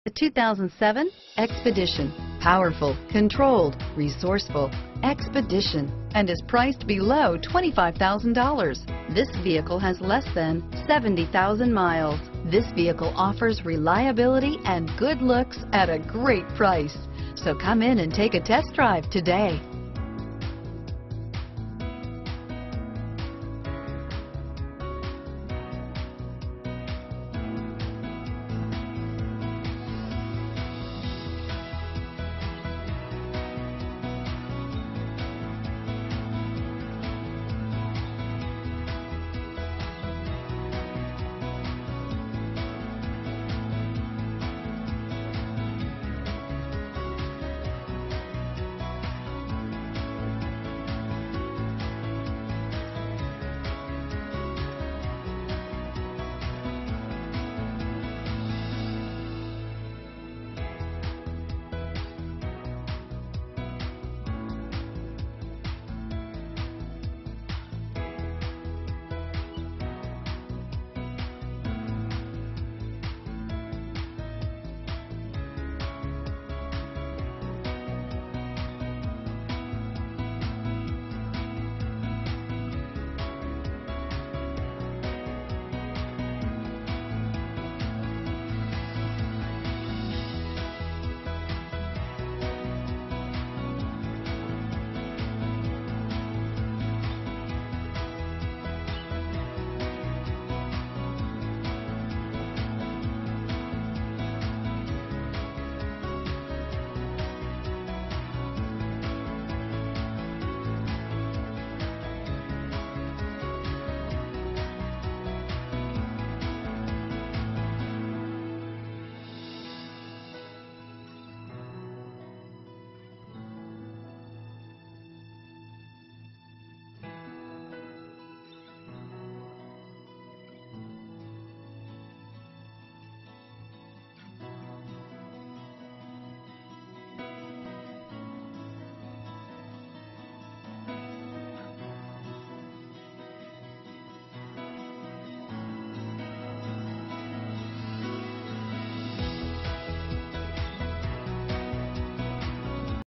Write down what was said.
The 2007 Expedition. Powerful, controlled, resourceful, Expedition, and is priced below $25,000. This vehicle has less than 70,000 miles. This vehicle offers reliability and good looks at a great price. So come in and take a test drive today.